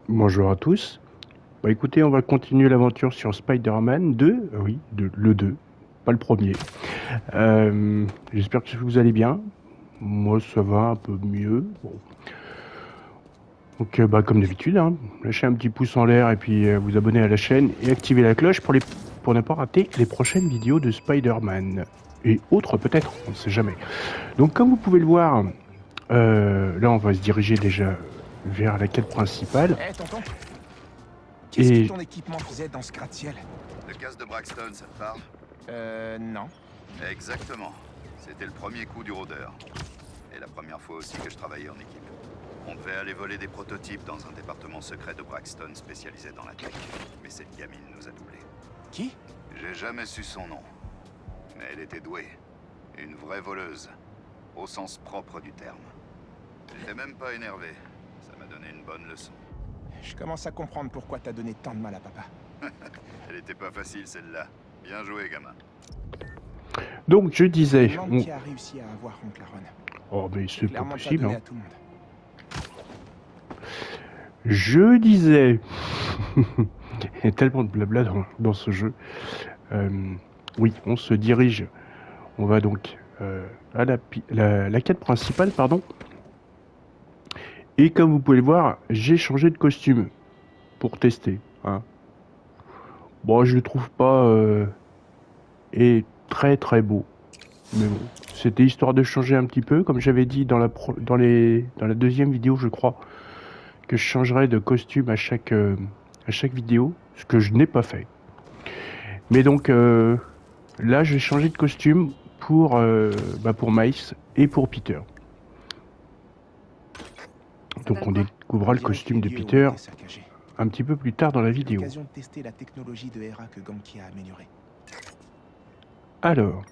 Bonjour à tous. Bah écoutez, on va continuer l'aventure sur Spider-Man 2. Oui, le 2, pas le premier. J'espère que vous allez bien. Moi, ça va un peu mieux. Bon. Donc, comme d'habitude, hein, lâchez un petit pouce en l'air et puis vous abonnez à la chaîne et activez la cloche pour ne pas rater les prochaines vidéos de Spider-Man. Et autres peut-être, on ne sait jamais. Donc, comme vous pouvez le voir, là, on va se diriger déjà vers la quête principale. Eh, tonton, qu'est-ce Et que ton équipement faisait dans ce gratte-ciel? Le casque de Braxton, ça te parle? Non. Exactement. C'était le premier coup du rôdeur. Et la première fois aussi que je travaillais en équipe. On devait aller voler des prototypes dans un département secret de Braxton spécialisé dans la tech. Mais cette gamine nous a doublés. Qui? J'ai jamais su son nom. Mais elle était douée. Une vraie voleuse. Au sens propre du terme. J'étais même pas énervé. Ça m'a donné une bonne leçon. Je commence à comprendre pourquoi t'as donné tant de mal à papa. Elle était pas facile celle-là. Bien joué, gamin. donc, je disais... Je me demande qui a réussi à avoir Oncle Aaron. Oh, mais c'est pas Clairement pas possible, donné hein. à tout le monde. Je disais... Il y a tellement de blabla dans ce jeu. Oui, on se dirige. On va donc à la quête principale, pardon. Et comme vous pouvez le voir, j'ai changé de costume pour tester. Hein. Bon, je le trouve pas et très très beau. Mais bon, c'était histoire de changer un petit peu, comme j'avais dit dans la deuxième vidéo, je crois, que je changerais de costume à chaque vidéo, ce que je n'ai pas fait. Mais donc là, je vais changer de costume pour Miles et pour Peter. Donc on découvrira le costume de Peter un petit peu plus tard dans la vidéo. L'occasion de tester la technologie de Hera que Ganke a améliorée. Alors,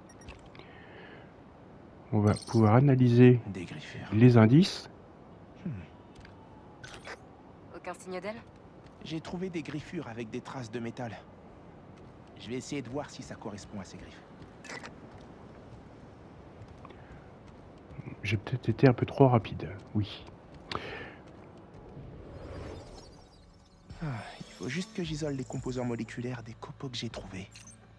on va pouvoir analyser Des griffures. les indices. Aucun signe d'elle? J'ai trouvé des griffures avec des traces de métal. Je vais essayer de voir si ça correspond à ces griffes. J'ai peut-être été un peu trop rapide, oui. Il faut juste que j'isole les composants moléculaires des copeaux que j'ai trouvés.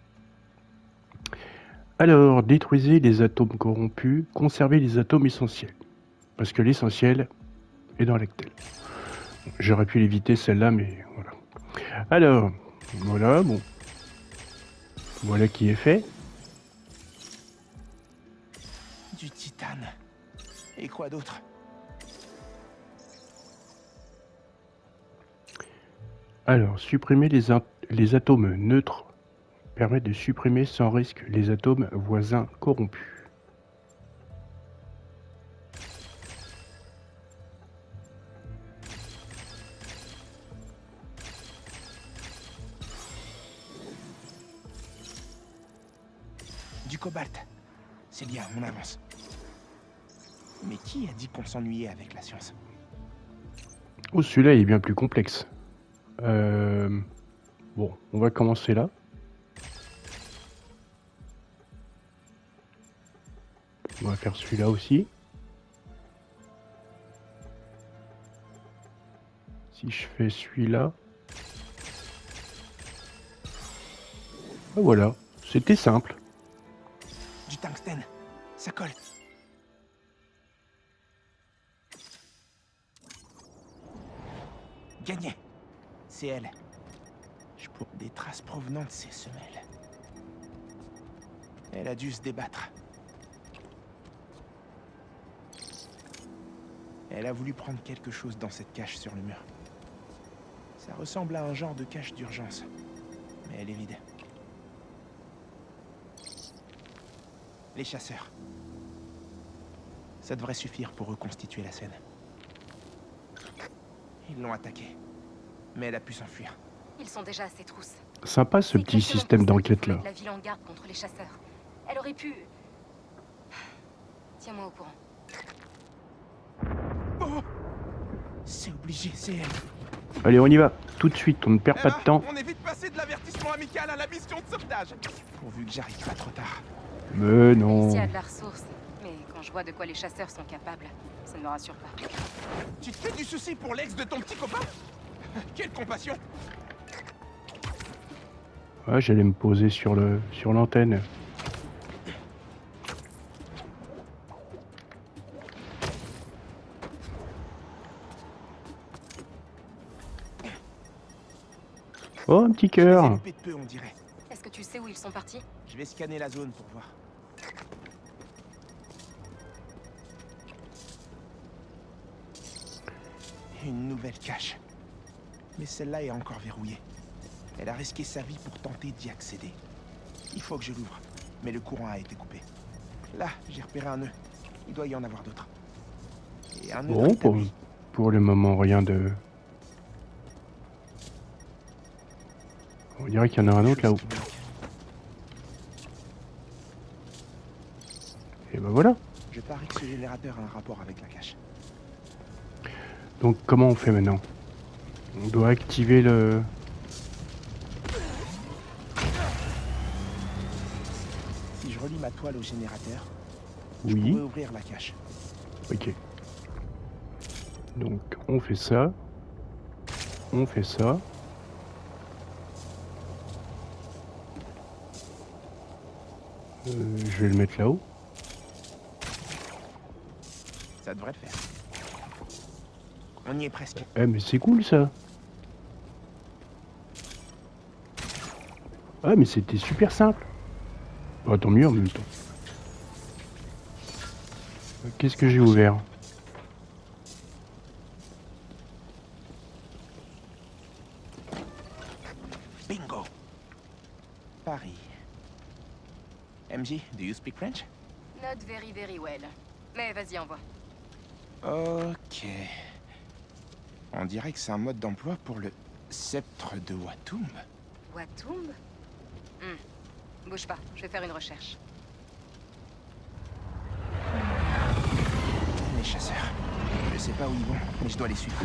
Alors, détruisez les atomes corrompus, conservez les atomes essentiels. Parce que l'essentiel est dans l'Ectel. J'aurais pu l'éviter celle-là, mais voilà. Alors, voilà, bon. Voilà qui est fait. Du titane. Et quoi d'autre? Alors, supprimer les atomes neutres permet de supprimer sans risque les atomes voisins corrompus. Du cobalt. C'est bien, on avance. Mais qui a dit qu'on s'ennuyait avec la science? Oh, celui-là est bien plus complexe. Bon, on va commencer là. On va faire celui-là aussi. Si je fais celui-là. Ah, voilà, c'était simple. Du tungstène. Ça colle. Gagné. C'est elle. Je trouve des traces provenant de ses semelles. Elle a dû se débattre. Elle a voulu prendre quelque chose dans cette cache sur le mur. Ça ressemble à un genre de cache d'urgence. Mais elle est vide. Les chasseurs. Ça devrait suffire pour reconstituer la scène. Ils l'ont attaquée. Mais elle a pu s'enfuir. Ils sont déjà à ses trousses. Sympa ce C'est petit exactement système pour ça qu'il d'enquête faut là. mettre la ville en garde contre les chasseurs. Elle aurait pu... Tiens-moi au courant. Oh, c'est obligé, c'est elle. Allez, on y va. Tout de suite, on ne perd pas de temps. On est vite passé de l'avertissement amical à la mission de sauvetage. Pourvu que j'arrive pas trop tard. Mais non. Ici, il y a de la ressource. Mais quand je vois de quoi les chasseurs sont capables, ça ne me rassure pas. Tu te fais du souci pour l'ex de ton petit copain? Quelle compassion! Ouais, j'allais me poser sur l'antenne. Oh, un petit Je les ai cœur. loupés de peu, on dirait. Est-ce que tu sais où ils sont partis? Je vais scanner la zone pour voir. Une nouvelle cache. Mais celle-là est encore verrouillée. Elle a risqué sa vie pour tenter d'y accéder. Il faut que je l'ouvre, mais le courant a été coupé. Là, j'ai repéré un nœud. Il doit y en avoir d'autres. Et un nœud Bon, établi. pour le moment, rien de... On dirait qu'il y en a un autre là-haut. Et ben voilà. Je parie que ce générateur a un rapport avec la cache. Donc comment on fait maintenant? On doit activer le... Si je relie ma toile au générateur, je Oui. pourrais ouvrir la cache. Ok. Donc on fait ça. On fait ça. Je vais le mettre là-haut. Ça devrait le faire. On y est presque. Eh mais c'est cool ça. Ah mais c'était super simple. Bah tant mieux en même temps. Qu'est-ce que j'ai ouvert? Bingo. Paris. MJ, do you speak French? Not very very well. Mais vas-y, envoie. Ok. On dirait que c'est un mode d'emploi pour le sceptre de Watum. Watum? Bouge pas, je vais faire une recherche. Les chasseurs. Je sais pas où ils vont, mais je dois les suivre.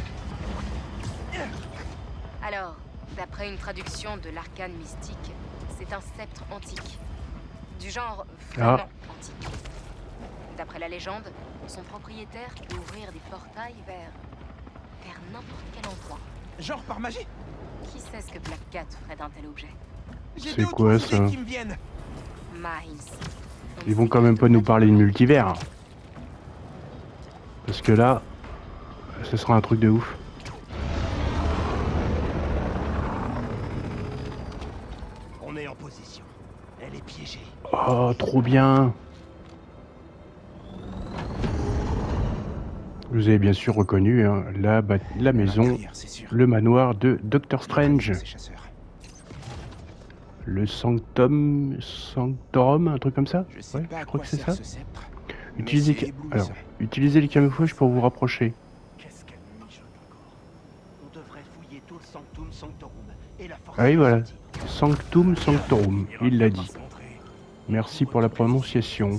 Alors, d'après une traduction de l'arcane mystique, c'est un sceptre antique. Du genre vraiment antique. D'après la légende, son propriétaire peut ouvrir des portails vers n'importe quel endroit. Genre par magie? Qui sait ce que Black Cat ferait d'un tel objet? J'ai C'est deux ou quoi, trois idées ça? qui me viennent. Mines. Ils vont quand même pas nous parler de multivers. Parce que là, ce sera un truc de ouf. On est en position. Elle est piégée. Oh, trop bien. Vous avez bien sûr reconnu hein, la maison, L'intérieur, c'est sûr. le manoir de Doctor Strange. Ces chasseurs. Le Sanctorum, un truc comme ça? Je sais Ouais, pas je à crois quoi que c'est sert ça. ce sceptre. Utilisez, mais c'est éblouissant. alors, utilisez les camouflages pour vous rapprocher. Qu'est-ce qu'elle mijote encore? On devrait fouiller tout le Sanctum Sanctorum et la force. Ah oui, voilà. Sanctum Sanctorum, il l'a dit. Merci pour la prononciation.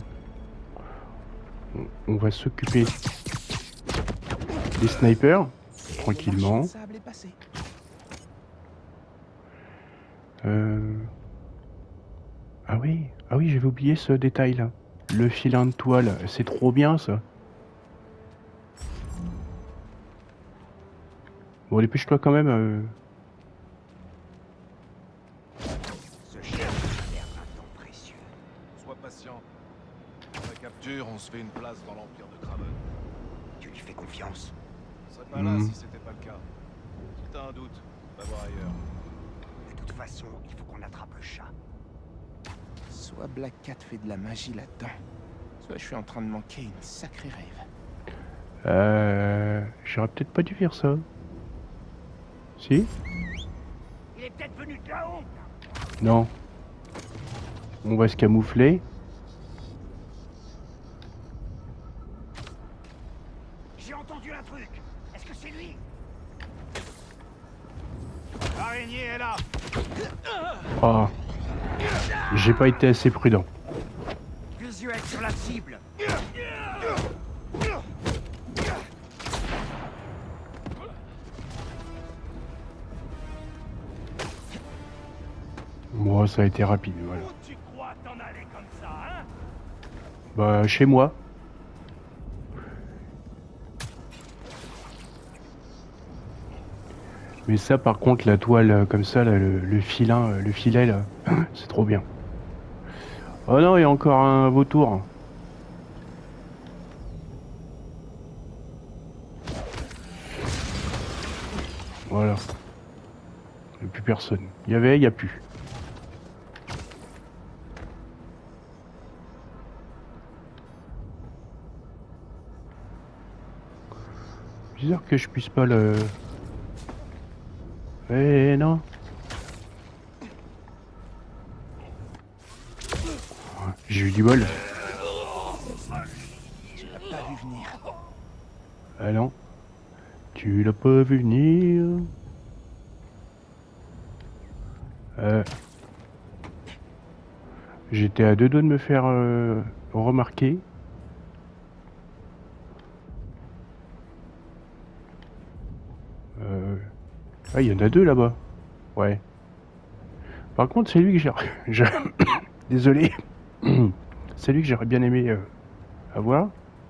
On va s'occuper des snipers, tranquillement. Sable est passé. Ah oui, j'avais oublié ce détail-là. Le filin de toile, c'est trop bien ça. Bon, dépêche-toi quand même. Ce chien a l'air d'un temps précieux. Sois patient. Pour la capture, on se fait une place dans l'Empire de Kraven. Tu lui fais confiance? On serait pas là si c'était pas le cas. Si t'as un doute, va voir ailleurs. De toute façon, il faut qu'on attrape le chat. Soit Black Cat fait de la magie là-dedans, soit je suis en train de manquer une sacrée rêve. J'aurais peut-être pas dû faire ça. Si? Il est peut-être venu de là-haut. Non. On va se camoufler. J'ai entendu un truc. Est-ce que c'est lui? L'araignée est là. Ah. J'ai pas été assez prudent. Visuel sur la cible. Moi, ça a été rapide, voilà. Où tu crois t'en aller comme ça, hein? Bah, chez moi. Mais ça, par contre, la toile comme ça, là, le filin, le filet, là, c'est trop bien. Oh non, il y a encore un vautour. Voilà. Il n'y a plus personne. Il y avait, il n'y a plus. Bizarre que je puisse pas le... Eh non. J'ai eu du bol. Tu l'as pas vu venir. Ah non. Tu l'as pas vu venir. J'étais à deux doigts de me faire remarquer. Ah, il y en a deux là-bas. Ouais. Par contre, c'est lui que j'ai... Désolé. C'est lui que j'aurais bien aimé avoir.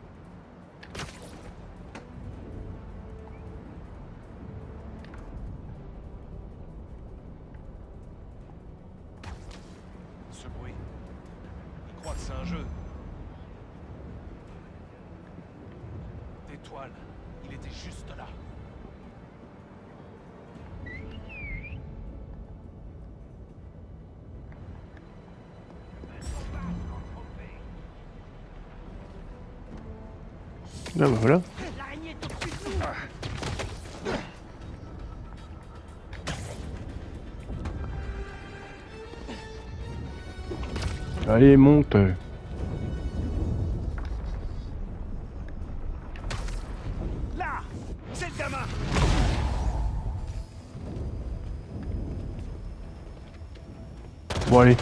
Ce bruit. Il croit que c'est un jeu. Des toiles. Il était juste là. Ah bah voilà. Allez, monte. Là, c'est le gamin. Bon, allez.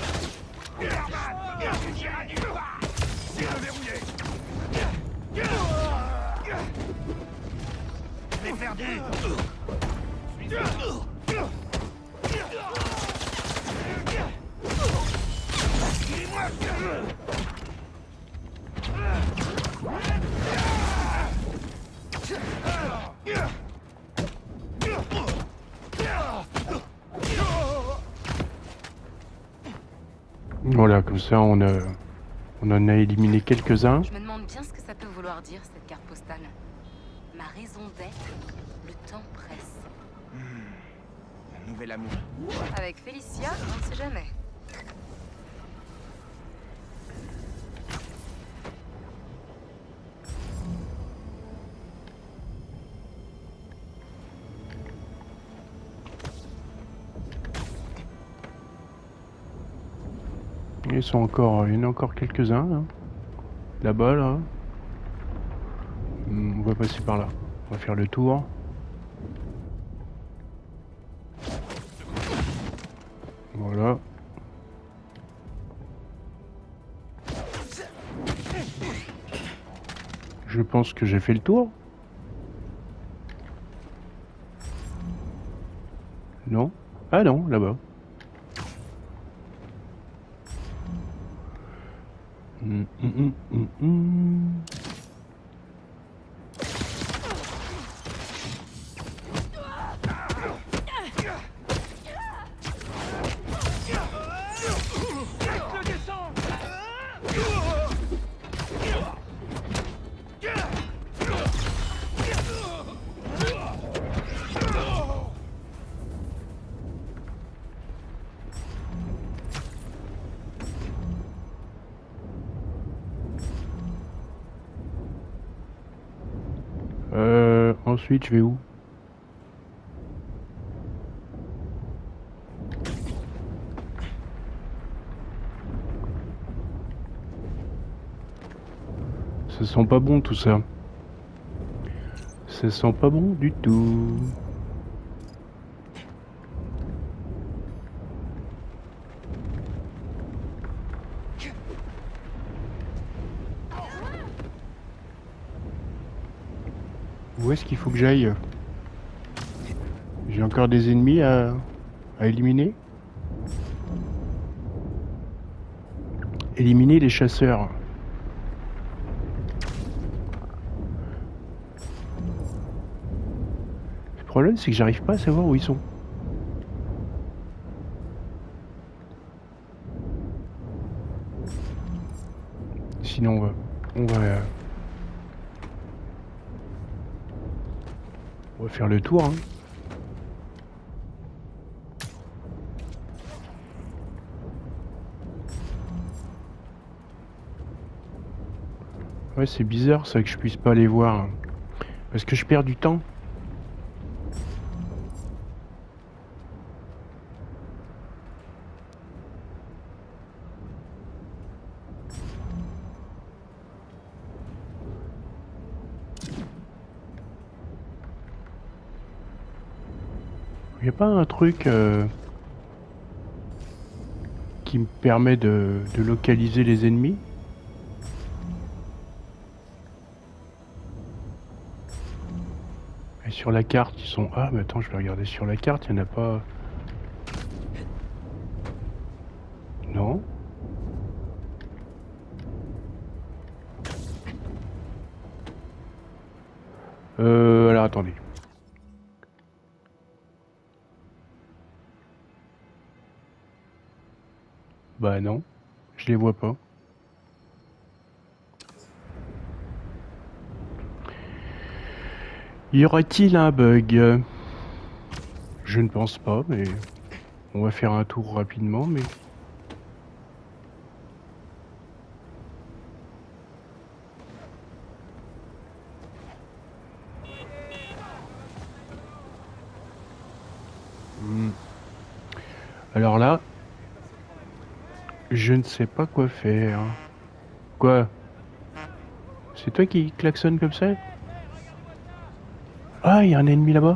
Voilà, comme ça on en a éliminé quelques-uns. Je me demande bien ce que ça peut vouloir dire, cette carte postale. Ma raison d'être, le temps presse. Un nouvel amour. Avec Félicia, on ne sait jamais. Ils sont encore, il y en a encore quelques-uns là. Là-bas là. On va passer par là. On va faire le tour. Voilà. Je pense que j'ai fait le tour. Non? Ah non, là-bas. Ensuite, je vais où? Ça sent pas bon tout ça. Ça sent pas bon du tout. Où est-ce qu'il faut que j'aille? J'ai encore des ennemis à éliminer. Éliminer les chasseurs. C'est problème, c'est que j'arrive pas à savoir où ils sont. Sinon, on va faire le tour. Hein. Ouais, c'est bizarre ça que je puisse pas les voir. Parce que je perds du temps. Il n'y a pas un truc qui me permet de localiser les ennemis? Et sur la carte, ils sont... Ah, mais attends, je vais regarder sur la carte, il n'y en a pas... Non. Alors, attendez. Bah non, je les vois pas. Y aurait-il un bug? Je ne pense pas, mais on va faire un tour rapidement, mais... Alors là, je ne sais pas quoi faire. Quoi? C'est toi qui klaxonne comme ça? Ah, il y a un ennemi là-bas.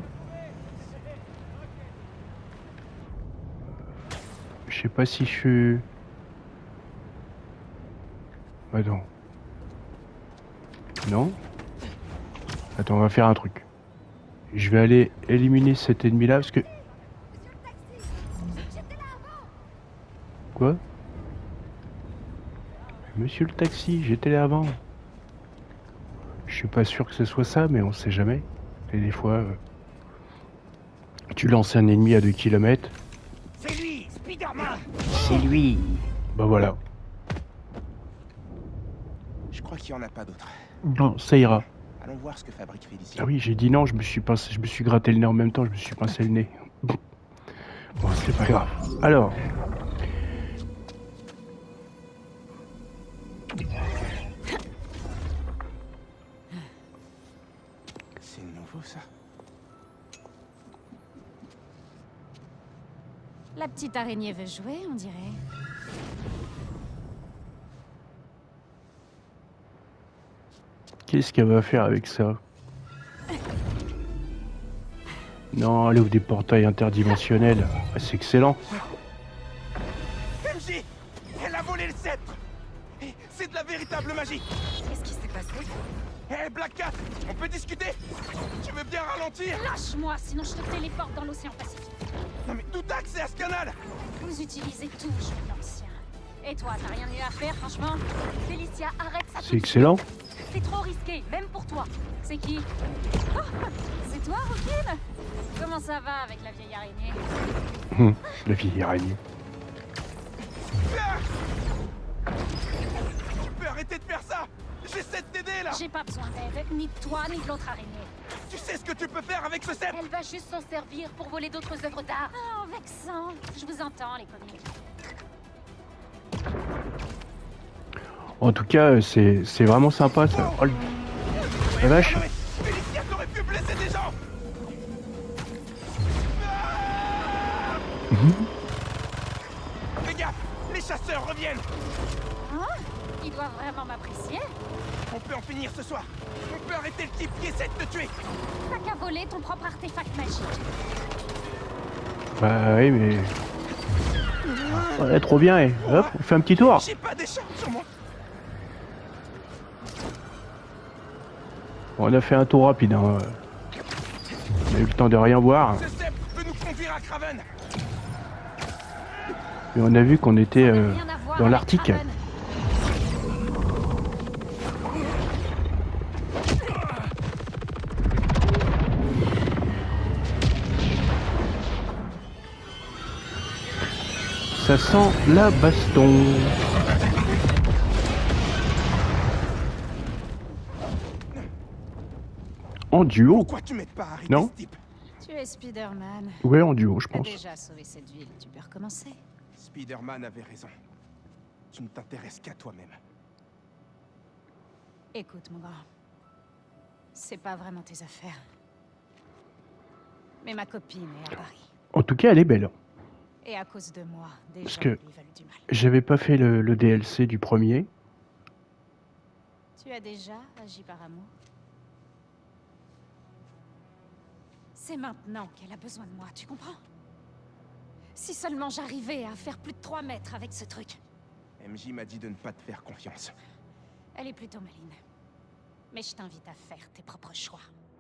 Je sais pas si je suis... Attends. Non? Attends, on va faire un truc. Je vais aller éliminer cet ennemi-là parce que... Quoi? Monsieur le taxi, j'étais là avant. Je suis pas sûr que ce soit ça, mais on sait jamais. Et des fois, tu lances un ennemi à 2 km. C'est lui, Spider-Man. C'est lui. Bah voilà. Je crois qu'il n'y en a pas d'autres. Non, ça ira. Allons voir ce que fabrique Félicia. Ah oui, j'ai dit non, je me suis gratté le nez en même temps, je me suis pincé le nez. Bon, c'est pas grave. Alors. C'est nouveau ça. La petite araignée veut jouer, on dirait. Qu'est-ce qu'elle va faire avec ça? Non, elle ouvre des portails interdimensionnels. Ah, c'est excellent. MJ, elle a volé le sceptre. Et c'est de la véritable magie. Qu'est-ce qui s'est passé? Hé, Black Cat, on peut discuter? Tu veux bien ralentir? Lâche-moi, sinon je te téléporte dans l'océan Pacifique. Non mais d'où t'as accès à ce canal? Vous utilisez tout, jeu d'ancien. Et toi, t'as rien eu à faire, franchement? Félicia, arrête ça. C'est excellent. C'est trop risqué, même pour toi. C'est qui? Oh, c'est toi, Rookin? Comment ça va avec la vieille araignée? La vieille araignée. Tu peux arrêter de faire ça? J'essaie de t'aider là. J'ai pas besoin d'aide, ni de toi, ni de l'autre araignée. Tu sais ce que tu peux faire avec ce sceptre? Elle va juste s'en servir pour voler d'autres œuvres d'art. Oh, vexant. Je vous entends, les comiques. En tout cas, c'est vraiment sympa ça. Oh, la vache. Félicia t'aurait pu blesser des gens. Fais gaffe, les chasseurs reviennent. Hein? Ils doivent vraiment m'apprécier. On peut en finir ce soir. On peut arrêter le type qui essaie de te tuer. T'as qu'à voler ton propre artefact magique. Bah oui, mais... Ouais, trop bien, et hop, on fait un petit tour. J'ai pas d'écharpe sur moi. Bon, on a fait un tour rapide, hein. On a eu le temps de rien voir. Ce sceptre peut nous conduire à Kraven. Et on a vu qu'on était Rien à voir dans avec l'Arctique. Kraven. ça sent la baston. En duo? Pourquoi tu m'aides pas à arrêter Non. ce type? Tu es Spider-Man. Ouais, en duo, je T'as pense. déjà sauvé cette ville, tu peux recommencer. Spider-Man avait raison. Tu ne t'intéresses qu'à toi-même. Écoute, mon grand. C'est pas vraiment tes affaires. Mais ma copine est à Paris. En tout cas, elle est belle. Et à cause de moi, des Parce gens que- lui veulent du mal. J'avais pas fait le DLC du premier. Tu as déjà agi par amour? C'est maintenant qu'elle a besoin de moi, tu comprends? Si seulement j'arrivais à faire plus de 3 mètres avec ce truc. MJ m'a dit de ne pas te faire confiance. Elle est plutôt maline. Mais je t'invite à faire tes propres choix.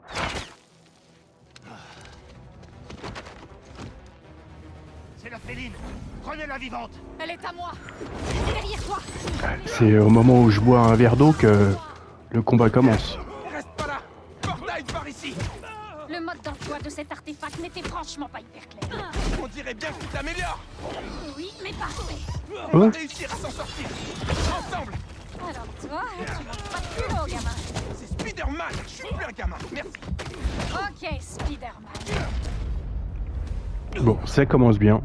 C'est la féline. Prenez-la vivante. Elle est à moi! Derrière toi! C'est au moment où je bois un verre d'eau que le combat commence. Reste pas là! Portail par ici! Le mode d'emploi de cet artefact n'était franchement pas hyper clair. On dirait bien que tu t'améliores! Oui, mais parfait! On va Hein? réussir à s'en sortir! Ensemble! Alors toi, tu manques pas de culot, gamin. C'est Spider-Man! Je suis plus un gamin! Merci! Ok, Spider-Man. Bon, ça commence bien.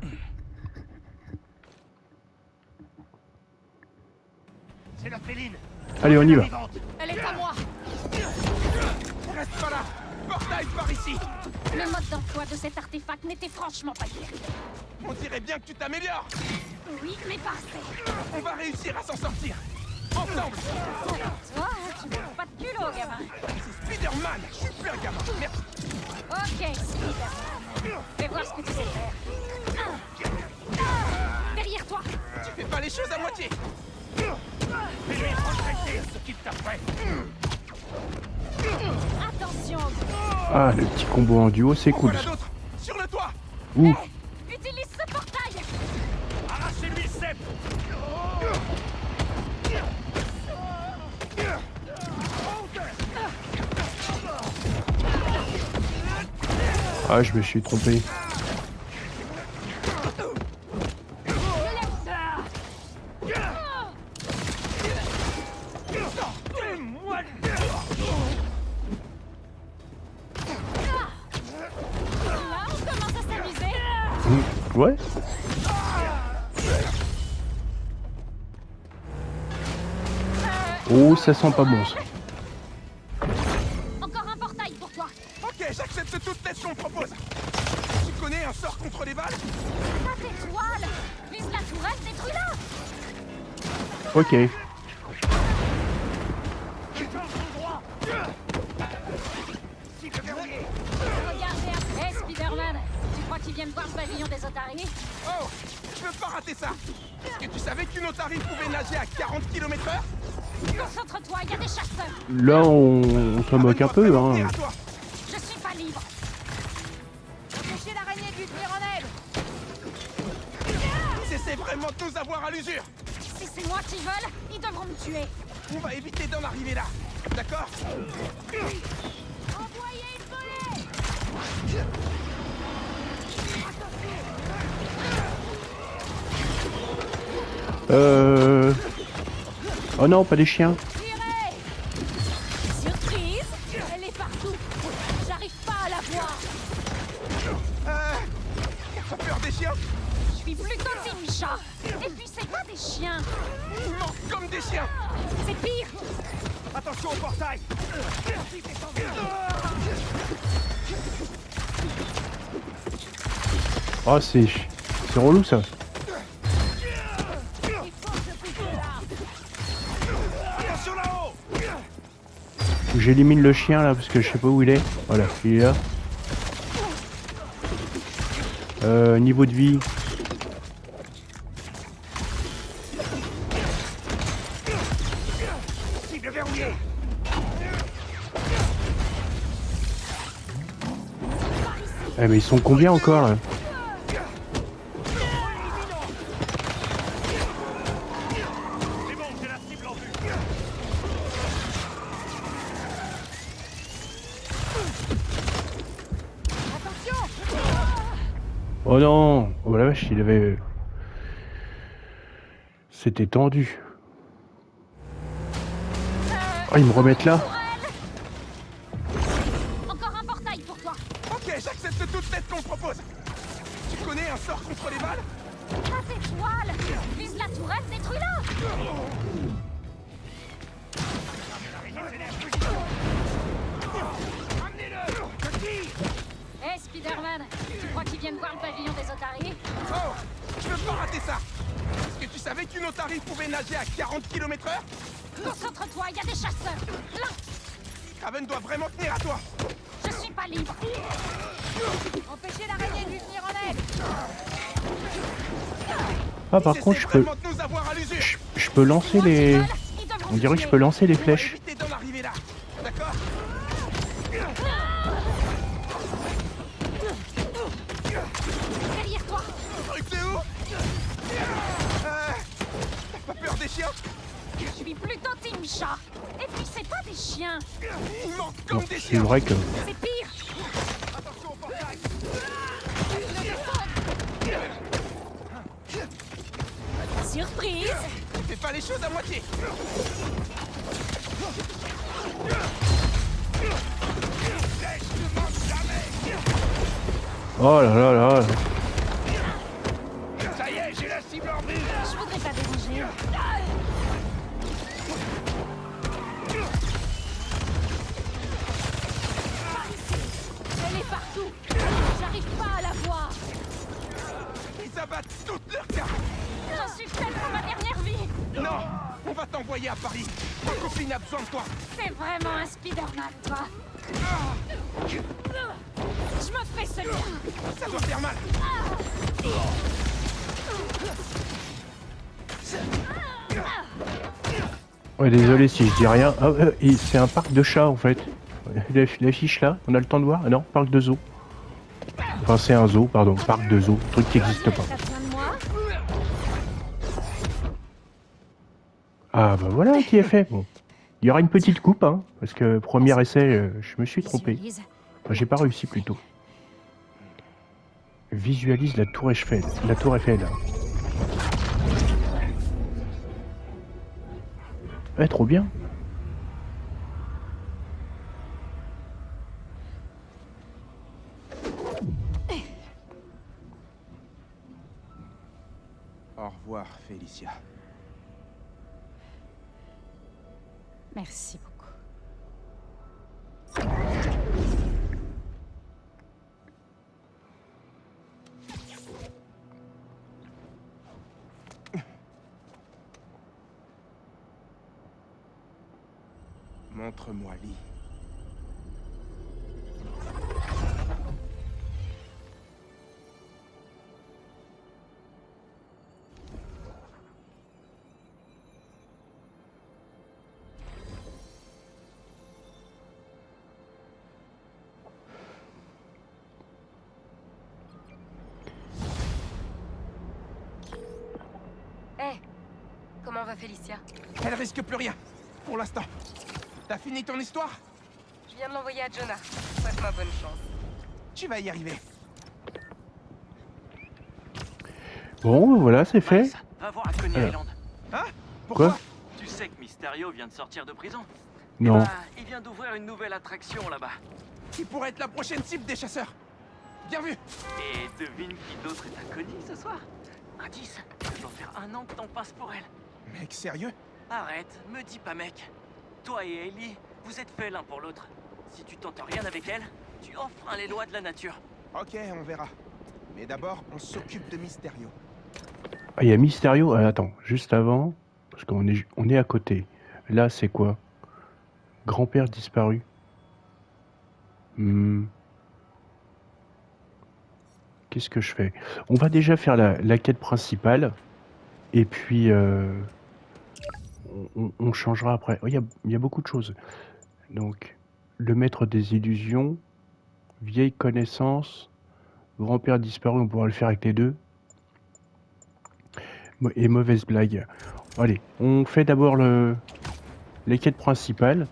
C'est la féline. Allez, on y va. Vivante. Elle est à moi! Reste pas là! Portail par ici! Le mode d'emploi de cet artefact n'était franchement pas hyper clair. On dirait bien que tu t'améliores! Oui, mais parfait! On va réussir à s'en sortir! Ensemble! Alors toi, tu manques pas de culot, gamin. C'est Spider-Man! Je suis plus un gamin! Merci! Ok, Spider-Man. Fais voir ce que tu sais faire. Derrière toi! Tu fais pas les choses à moitié! Fais-lui regretter ce qu'il t'a fait. Attention! Ah, le petit combo en duo, c'est cool. Voilà d'autres! Sur le toit! Ouh, Utilise ce portail! Arrachez-lui le cep. ah, je me suis trompé. Là, on commence à s'amuser! Ouais. Oh, ça sent pas bon, ça. Encore un portail pour toi! Ok, j'accepte toute tête qu'on me propose! Tu connais un sort contre les balles? Pas d'étoile! Vise la tourelle, détruis-la! Ok. Regardez après, Spider-Man! Tu crois qu'ils viennent voir le pavillon des otaries? Oh! Je veux pas rater ça! Est-ce que tu savais qu'une otarie pouvait nager à 40 km/h? Concentre-toi, il y a des chasseurs! Là, on s'en moque un peu, hein. Je suis pas libre! Empêchez l'araignée de lui tenir en aile! Cessez vraiment de nous avoir à l'usure! Si c'est moi qui veulent, ils devront me tuer! On va éviter d'en arriver là! D'accord? Envoyez une volée! Oh non, pas des chiens. Tirez! Surprise! Elle est partout! J'arrive pas à la voir! T'as peur des chiens? Je suis plutôt team chat! Et puis c'est pas des chiens! Ils mangent comme des chiens! C'est pire! Attention au portail. Oh, c'est relou, ça. Attention là-haut. Faut que j'élimine le chien, là, parce que je sais pas où il est. Voilà, il est là. Niveau de vie. Cible verrouillée. Eh, mais ils sont combien encore, là? C'est bon, j'ai la cible en vue. Attention! Oh non! Oh la vache, il avait... C'était tendu. Oh, ils me remettent là. Encore un portail pour toi. Ok, j'accepte toute l'aide qu'on me propose. Tu connais un sort contre les balles? Pas d'étoile. Vise la tourelle, détruis-la. Hé, Spider-Man, tu crois qu'ils viennent voir le pavillon des otaries? Oh, je veux pas rater ça. Est-ce que tu savais qu'une otarie pouvait nager à 40 km/h? Concentre-toi, il y a des chasseurs. Là, Kraven doit vraiment tenir à toi. je suis pas libre. Empêchez l'araignée de lui venir en aide. Ah, par Ils contre, essaient vraiment de nous avoir à l'usure. je peux lancer les... Ils devront On dirait que je tuer. peux lancer les On va flèches. éviter d'en arriver là. D'accord? Derrière toi. Truc de où? T'as pas peur des chiens? Je suis plutôt team chat. Et puis c'est pas des chiens. Ils mentent comme Bon, des c'est chiens. vrai que... C'est pire. Attention au portail. Surprise. Fais pas les choses à moitié. Oh là là là. Ça y est, j'ai la cible en vue. Je voudrais pas déranger. Elle est partout. J'arrive pas à la voir. Ils abattent toutes leurs cartes. J'en suis faite pour ma dernière vie. Non, on va t'envoyer à Paris. Ta copine a besoin de toi. C'est vraiment un Spider-Man, toi. Je me fais celui. Ça doit faire mal. Ouais, désolé si je dis rien. Ah, c'est un parc de chats en fait. L'affiche là, on a le temps de voir? Ah non, parc de zoo. Enfin, c'est un zoo, pardon, parc de zoo, truc qui n'existe pas. T'as besoin de moi? Ah bah voilà qui est fait. Bon. Il y aura une petite coupe, hein, parce que premier essai, je me suis trompé. Visualise. Enfin, j'ai pas réussi plutôt. Visualise la tour Eiffel. La tour Eiffel. Ouais, trop bien. Au revoir, Félicia. Merci beaucoup. Montre-moi Lee. Hé, comment va Félicia? Elle risque plus rien, pour l'instant. T'as fini ton histoire? Je viens de l'envoyer à Jonah. Souhaite-moi bonne chance. Tu vas y arriver. Bon, voilà, c'est fait. Miles, va voir à Coney Alors. Island. Hein? Pourquoi? Quoi? Tu sais que Mysterio vient de sortir de prison? Non. Bah, il vient d'ouvrir une nouvelle attraction là-bas. Qui pourrait être la prochaine cible des chasseurs? Bien vu. Et devine qui d'autre est inconnu ce soir? Indice, ça doit faire 1 an que t'en passes pour elle. Mec, sérieux? Arrête, me dis pas mec. Toi et Ellie, vous êtes faits l'un pour l'autre. Si tu tentes rien avec elle, tu enfreins les lois de la nature. Ok, on verra. Mais d'abord, on s'occupe de Mysterio. Ah, il y a Mysterio. Ah, attends, juste avant, parce qu'on est à côté. Là, c'est quoi? Grand-père disparu. Qu'est-ce que je fais? On va déjà faire la quête principale. Et puis, on changera après. Oh, il y a beaucoup de choses. Donc, le maître des illusions, vieille connaissance, grand-père disparu, on pourra le faire avec les deux. Et mauvaise blague. Allez, on fait d'abord les quêtes principales.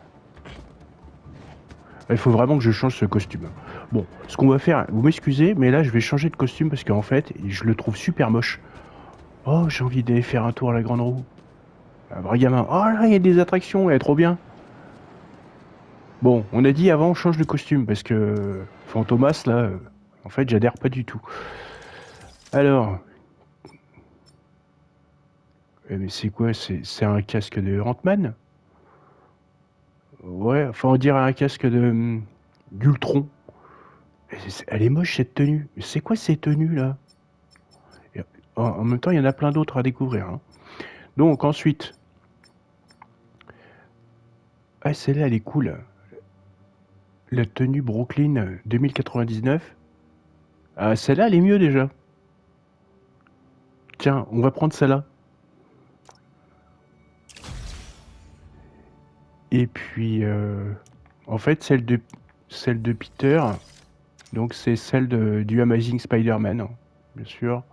Il faut vraiment que je change ce costume. Bon, ce qu'on va faire, vous m'excusez, mais là je vais changer de costume parce qu'en fait, je le trouve super moche. Oh, j'ai envie d'aller faire un tour à la grande roue. Un vrai gamin. Oh là, il y a des attractions, elle est trop bien. Bon, on a dit avant, on change de costume, parce que Fantomas, là, en fait, j'adhère pas du tout. Alors... mais c'est quoi? C'est un casque de Ant-Man? Ouais, enfin, on dirait un casque de... d'Ultron. Elle est moche, cette tenue. Mais c'est quoi ces tenues, là? En même temps, il y en a plein d'autres à découvrir. Hein. Donc, ensuite... Ah, celle-là, elle est cool. La tenue Brooklyn 2099. Ah, celle-là, elle est mieux, déjà. Tiens, on va prendre celle-là. Et puis, en fait, celle de Peter, donc c'est celle du Amazing Spider-Man, hein, bien sûr.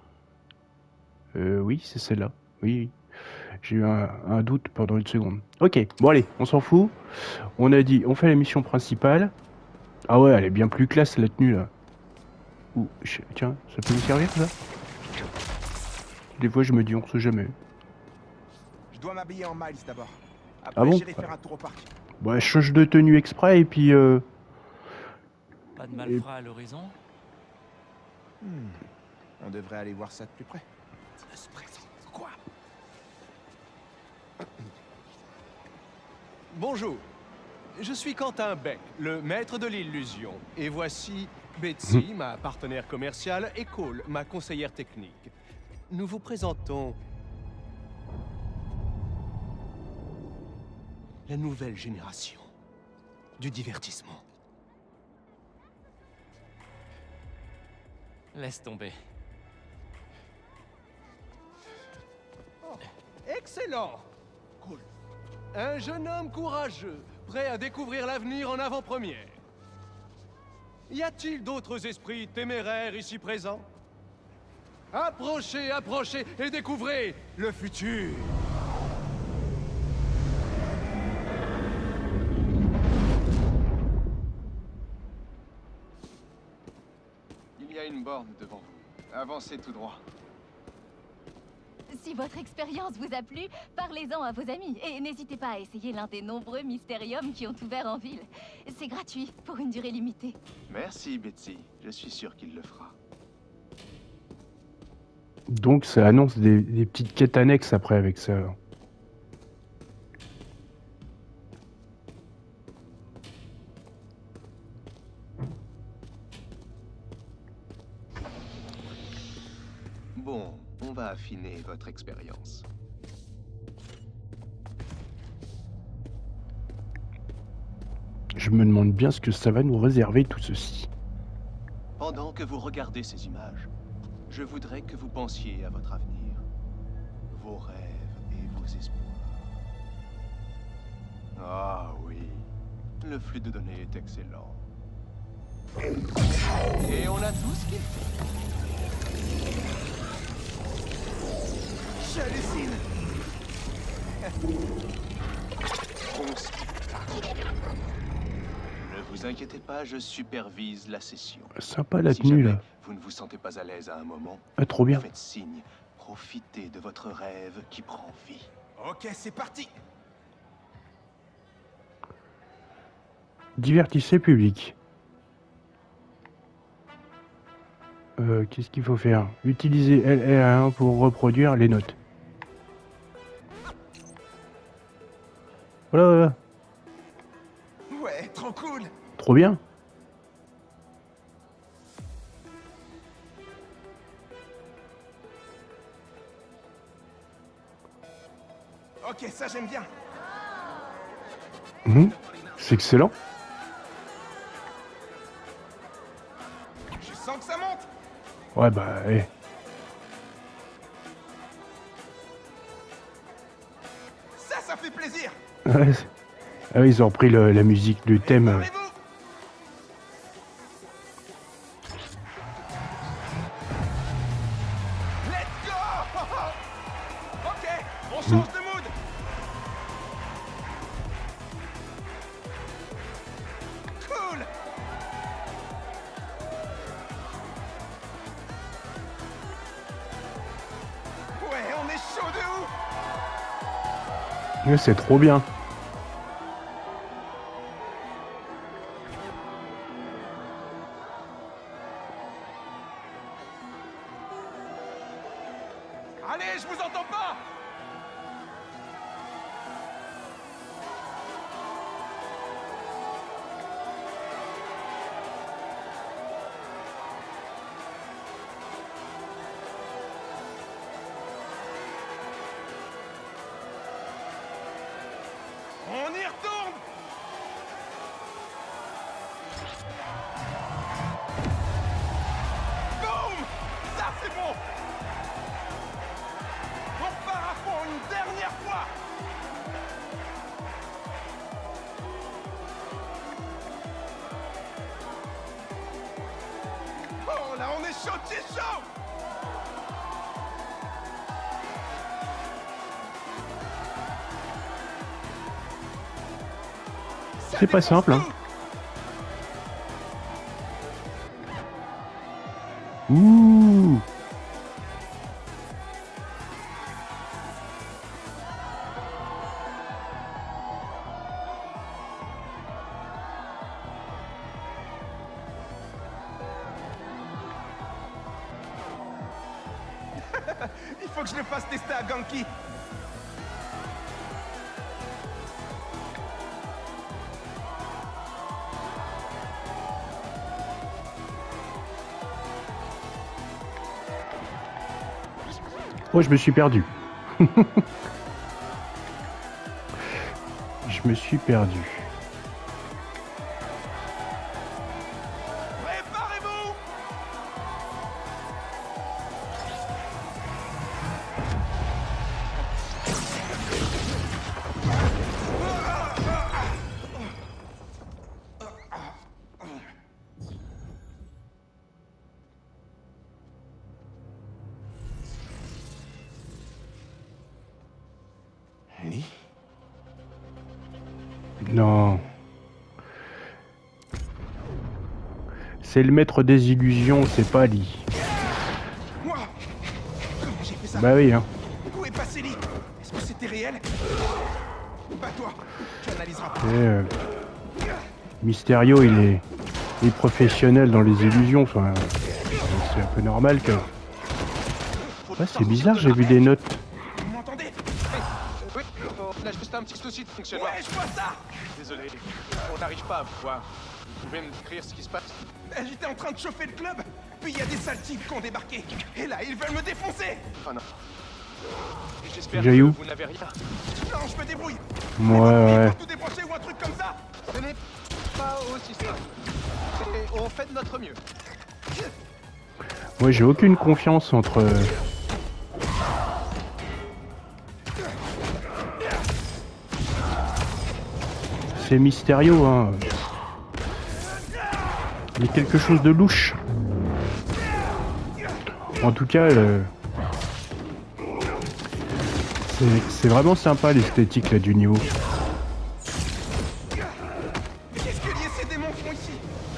Oui, c'est celle-là. Oui. J'ai eu un doute pendant une seconde. Ok, bon allez, on s'en fout. On a dit, on fait la mission principale. Ah ouais, elle est bien plus classe la tenue là. Ouh, tiens, ça peut me servir ça? Des fois je me dis, on sait jamais. Je dois m'habiller en Miles d'abord. Après, Ah bon? j'irai faire un tour au parc. Bah, je change de tenue exprès et puis... Pas de malfrats à l'horizon? On devrait aller voir ça de plus près. Quoi? Bonjour. Je suis Quentin Beck, le maître de l'illusion. Et voici Betsy, ma partenaire commerciale, et Cole, ma conseillère technique. Nous vous présentons la nouvelle génération du divertissement. Laisse tomber. Excellent! Cool. Un jeune homme courageux, prêt à découvrir l'avenir en avant-première. Y a-t-il d'autres esprits téméraires ici présents? Approchez, approchez et découvrez le futur! Il y a une borne devant vous. Avancez tout droit. Si votre expérience vous a plu, parlez-en à vos amis. Et n'hésitez pas à essayer l'un des nombreux mystériums qui ont ouvert en ville. C'est gratuit, pour une durée limitée. Merci, Betsy. Je suis sûr qu'il le fera. Donc ça annonce des petites quêtes annexes après avec ça. Bon, on va affiner votre expérience. Je me demande bien ce que ça va nous réserver tout ceci. Pendant que vous regardez ces images, je voudrais que vous pensiez à votre avenir, vos rêves et vos espoirs. Ah oui, le flux de données est excellent. Et on a tout ce qu'il faut. J'hallucine. Bon spectacle. Ne vous inquiétez pas, je supervise la session. Sympa la Si tenue jamais là. vous ne vous sentez pas à l'aise à un moment, Ah, trop bien. faites signe. Profitez de votre rêve qui prend vie. Ok, c'est parti. Divertissez le public. Qu'est-ce qu'il faut faire? Utilisez LR1 pour reproduire les notes. Voilà. Ouais, trop cool. Trop bien. Ok, ça j'aime bien. C'est excellent. Je sens que ça monte. Ouais, bah, Ça fait plaisir. Ouais, ah oui, ils ont repris la musique du thème. Parlez-vous. Let's go. Ok, on change de mood. Cool. C'est trop bien. Allez, je vous entends pas! On y retourne! Boum! Ça, c'est bon! On part à fond une dernière fois! Oh, là, on est chaud, c'est chaud! C'est pas simple, hein. Ouh. Il faut que je le fasse tester à Ganki. Oh, je me suis perdu. Je me suis perdu. Préparez-vous! Ellie? Non. C'est le maître des illusions, c'est pas Lee. Moi? Comment j'ai fait ça? Bah oui, hein. Où est passé Lee? Est-ce que c'était réel? Bah toi, tu analyseras. Mysterio, il est professionnel dans les illusions. Enfin, c'est un peu normal que... Ouais, c'est bizarre, j'ai vu des notes. Vous m'entendez? Oui, on a juste un petit souci de fonctionnement. Ouais, je vois ça! Désolé, on n'arrive pas à vous voir. Vous pouvez me décrire ce qui se passe? J'étais en train de chauffer le club, puis il y a des sales types qui ont débarqué. Et là, ils veulent me défoncer! Oh non. J'espère J'ai que où vous n'avez rien. Non, je me débrouille! Ouais. Tout débrancher ou un truc comme ça? Ce n'est pas aussi simple. On fait de notre mieux. Moi, j'ai aucune confiance entre... C'est Mysterio, hein. Il y a quelque chose de louche. En tout cas, c'est vraiment sympa l'esthétique là du niveau. Qu'est-ce que ces démons font ici?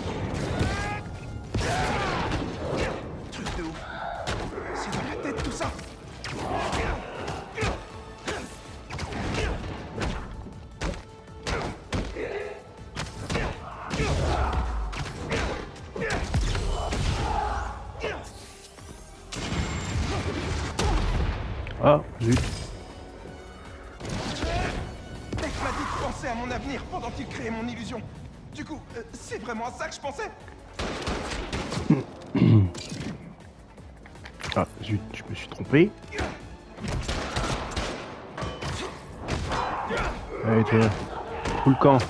Truc de ouf. C'est dans la tête tout ça. Ah, zut. Mec m'a dit de penser à mon avenir pendant qu'il créait mon illusion. Du coup, c'est vraiment à ça que je pensais. Ah, zut, je me suis trompé. Allez, toi, fous le camp.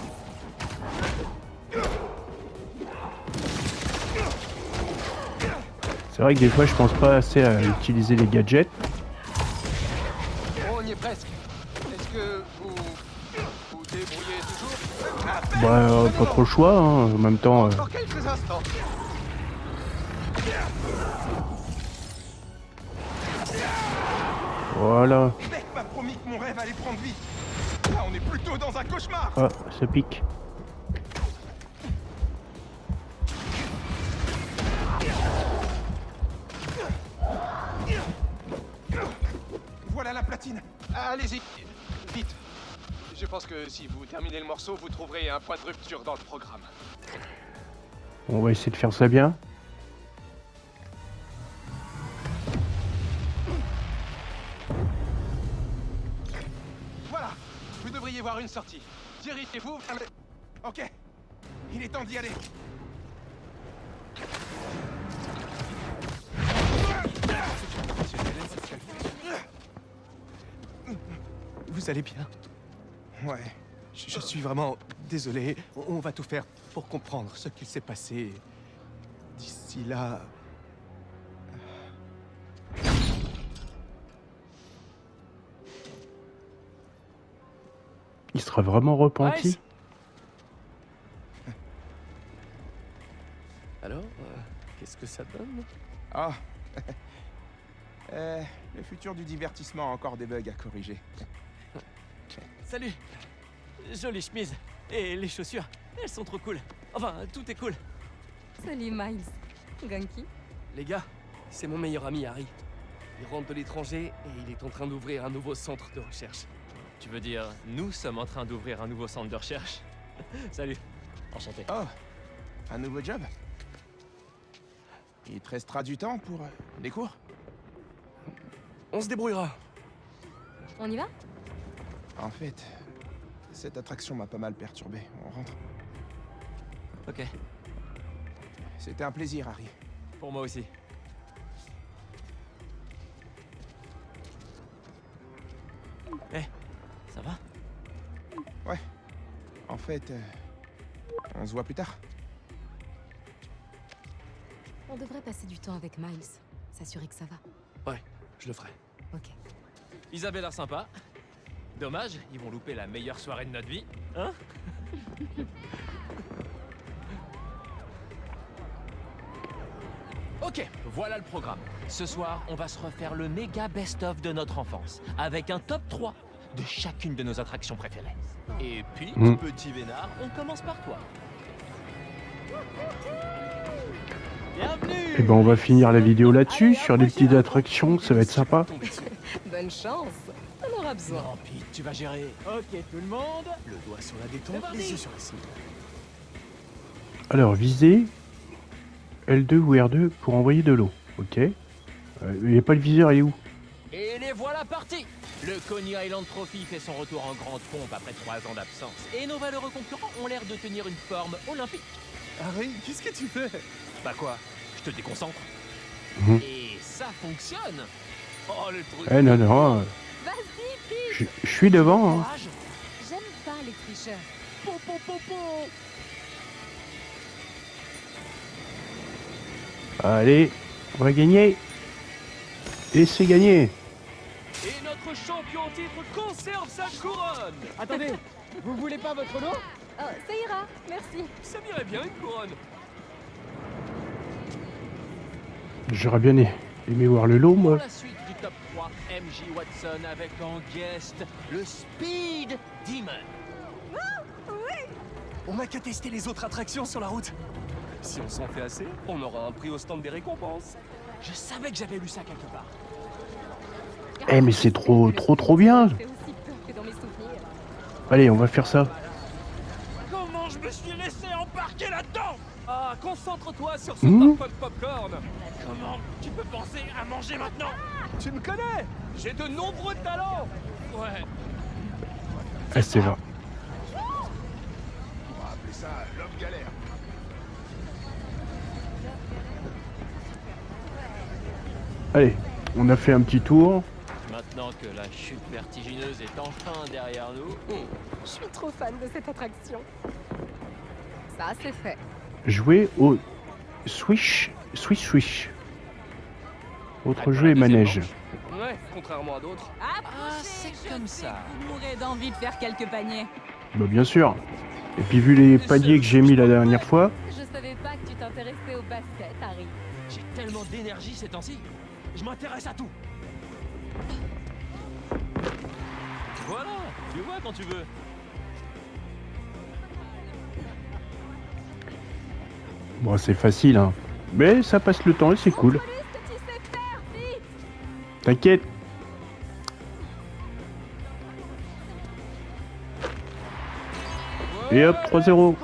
C'est vrai que des fois, je pense pas assez à utiliser les gadgets. On y est presque. Est-ce que vous débrouillez toujours? Bah, pas trop le choix, hein. En même temps... Encore quelques instants. Voilà. Mec m'a promis que mon rêve allait prendre vie. Là, on est plutôt dans un cauchemar. Ah, ça pique. Voilà la platine. Allez-y, vite. Je pense que si vous terminez le morceau, vous trouverez un point de rupture dans le programme. On va essayer de faire ça bien. Voilà, vous devriez voir une sortie. Dirigez-vous vers le... Ok, il est temps d'y aller. Vous allez bien? Ouais. Je suis vraiment désolé. On va tout faire pour comprendre ce qu'il s'est passé. D'ici là... Il sera vraiment repenti. Nice. Alors, qu'est-ce que ça donne? Ah. Le futur du divertissement a encore des bugs à corriger. Salut. Jolie chemise. Et les chaussures, elles sont trop cool. Enfin, tout est cool. Salut Miles. Ganki. Les gars, c'est mon meilleur ami Harry. Il rentre de l'étranger et il est en train d'ouvrir un nouveau centre de recherche. Tu veux dire, nous sommes en train d'ouvrir un nouveau centre de recherche? Salut. Enchanté. Oh, un nouveau job? Il te restera du temps pour des cours? On se débrouillera. On y va? En fait, cette attraction m'a pas mal perturbé. On rentre. Ok. C'était un plaisir, Harry. Pour moi aussi. Eh, ça va? Ouais. En fait, on se voit plus tard. On devrait passer du temps avec Miles. S'assurer que ça va. Ouais, je le ferai. Ok. Ils avaient l'air sympa. Dommage, ils vont louper la meilleure soirée de notre vie, hein? Ok, voilà le programme. Ce soir, on va se refaire le méga best-of de notre enfance, avec un top 3 de chacune de nos attractions préférées. Et puis, petit Vénard, on commence par toi. Bienvenue! Et ben on va finir la vidéo là-dessus, sur des petites attractions, ça va être sympa. Bonne chance. On aura besoin. Non, Pete, tu vas gérer. Ok, tout le monde. Le doigt sur la détente, les yeux sur la cible. Alors, viser L2 ou R2 pour envoyer de l'eau. Ok. Il n'y a pas le viseur, il est où? Et les voilà partis. Le Coney Island Trophy fait son retour en grande pompe après 3 ans d'absence. Et nos valeureux concurrents ont l'air de tenir une forme olympique. Harry, qu'est-ce que tu fais? Bah quoi? Je te déconcentre. Et ça fonctionne. Oh, le truc. Eh non, non. Vas-y, Pete. Je suis devant. Hein. J'aime pas les tricheurs. Po, po, po, po. Allez, on va gagner. Et c'est gagné. Et notre champion en titre conserve sa couronne. Attendez, vous voulez pas votre lot? Oh, ça ira, merci. Ça m'irait bien une couronne. J'aurais bien aimé voir le lot, moi. Pour la suite du top 3, MJ Watson avec en guest le Speed Demon. On n'a qu'à tester les autres attractions sur la route. Si on s'en fait assez, on aura un prix au stand des récompenses. Je savais que j'avais lu ça quelque part. Eh mais c'est trop bien. Ça fait aussi peur que dans mes souvenirs. Allez, on va faire ça. Comment je me suis laissé embarquer là-dedans? Ah, concentre-toi sur ce popcorn. Comment tu peux penser à manger maintenant? Tu me connais? J'ai de nombreux talents. Ouais. Ah, c'est vrai. On va appeler ça l'homme galère. Allez, on a fait un petit tour. Maintenant que la chute vertigineuse est enfin derrière nous. Je suis trop fan de cette attraction. Ça, c'est fait. Jouer au Swish. Autre jeu et manège. Ouais, contrairement à d'autres. Approchez, c'est comme ça. Vous mourrez d'envie de faire quelques paniers. Bah bien sûr. Et puis vu les paniers que j'ai mis la dernière fois. Je savais pas que tu t'intéressais au basket, Harry. J'ai tellement d'énergie ces temps-ci. Je m'intéresse à tout. Voilà, tu vois quand tu veux. Bon, c'est facile, hein. Mais ça passe le temps et c'est cool. Montre-lui ce que tu sais faire, vite. T'inquiète. Et hop, 3-0.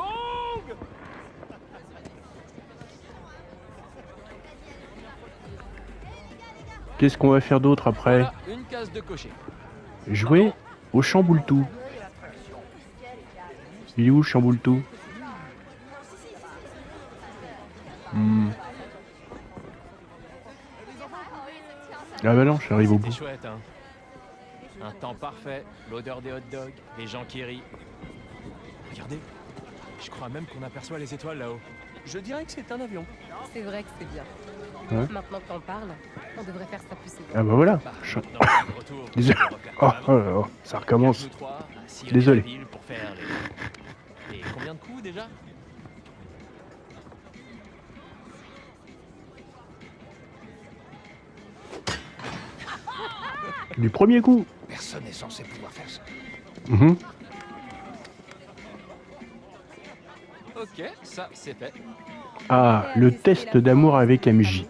Qu'est-ce qu'on va faire d'autre après? Voilà, une case de cocher. Jouer au chamboule-tout. Il est où, chamboule-tout? Ah bah non, j'arrive au bout. C'était chouette, hein. Un temps parfait, l'odeur des hot dogs, les gens qui rient. Regardez, je crois même qu'on aperçoit les étoiles là-haut. Je dirais que c'est un avion. C'est vrai que c'est bien. Ouais. Maintenant que t'en parles, on devrait faire ça plus souvent. Ah bah voilà. Non, de retour, Désolé. on va refaire Oh, comme avant. oh, oh, ça recommence. Nous trois, à sillonner Désolé. la ville pour faire les combien de coups déjà? Du premier coup. Personne n'est censé pouvoir faire ça. Mhm. Ok, ça c'est fait. Ah, le test d'amour avec MJ.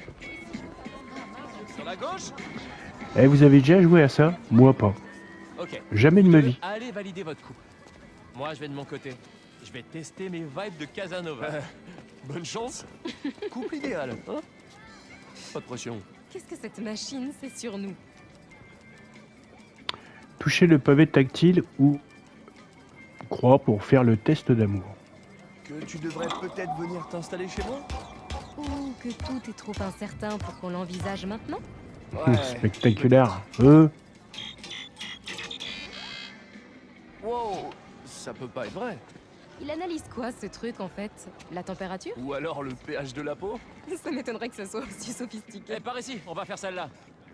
Sur la gauche? Eh, vous avez déjà joué à ça? Moi pas. Ok. Jamais de ma vie. Allez valider votre coup. Moi je vais de mon côté. Je vais tester mes vibes de Casanova. Bonne chance. Couple idéal, hein? Pas de pression. Qu'est-ce que cette machine sait sur nous? Touchez le pavé tactile ou croix pour faire le test d'amour. Que tu devrais peut-être venir t'installer chez moi? Ou que tout est trop incertain pour qu'on l'envisage maintenant? Spectaculaire. Wow, ça peut pas être vrai. Il analyse quoi ce truc en fait? La température? Ou alors le pH de la peau? Ça m'étonnerait que ce soit aussi sophistiqué. Eh, par ici, on va faire celle-là.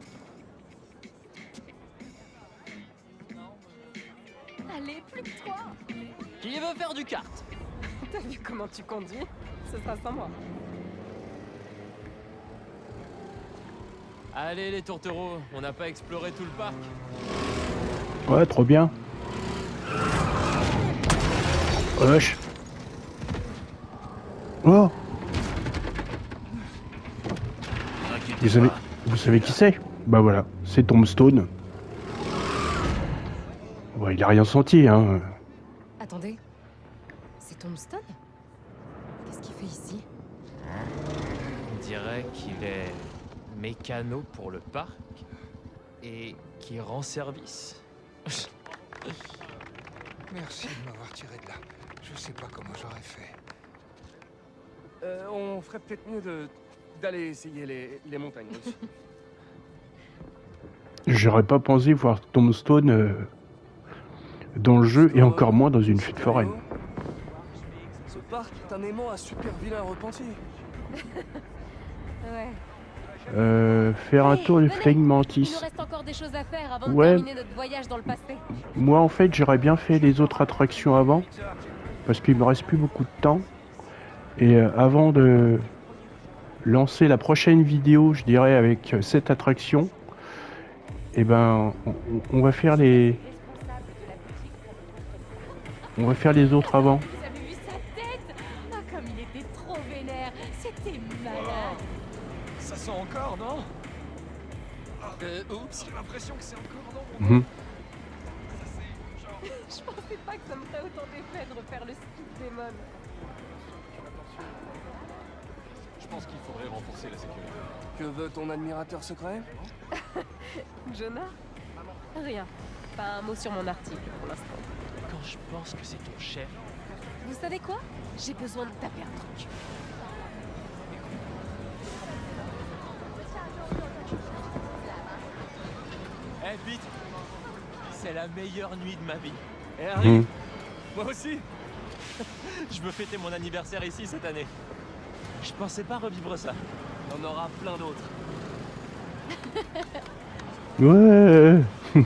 Allez, plus que toi! Qui veut faire du kart? T'as vu comment tu conduis? Ce sera sans moi. Allez les tourtereaux, on n'a pas exploré tout le parc. Ouais, trop bien. Wesh. Oh. Vous savez qui c'est? Bah voilà, c'est Tombstone. Ouais, il a rien senti, hein. Attendez, c'est Tombstone? Qu'est-ce qu'il fait ici? On dirait qu'il est mécano pour le parc et qui rend service. Merci de m'avoir tiré de là. Je sais pas comment j'aurais fait. On ferait peut-être mieux d'aller essayer les montagnes russes. J'aurais pas pensé voir Tombstone dans le jeu et encore moins dans une fête foraine. Ce parc est un aimant à super vilain repenti. Ouais. Faire un tour du Flying Il Mantis. nous reste encore des choses à faire avant de Ouais. terminer notre voyage dans le passé. Moi, en fait, j'aurais bien fait les autres attractions avant, parce qu'il me reste plus beaucoup de temps. Et avant de lancer la prochaine vidéo, je dirais, avec cette attraction, eh ben, on va faire les... On va faire les autres avant. Vous avez vu sa tête? Ah, comme il était trop vénère. C'était malade. Ça sent encore, non? Oups, j'ai l'impression que c'est encore dans mon... Mhm. Je pensais pas que ça me ferait autant d'effet de refaire le ski démon. Je pense qu'il faudrait renforcer la sécurité. Que veut ton admirateur secret? Jonah? Rien. Pas un mot sur mon article pour l'instant. Quand je pense que c'est ton chef. Vous savez quoi? J'ai besoin de taper un truc. Eh vite, c'est la meilleure nuit de ma vie. Et Harry, Mhm. moi aussi. Je veux fêter mon anniversaire ici cette année. Je pensais pas revivre ça. Il y en aura plein d'autres. Ouais.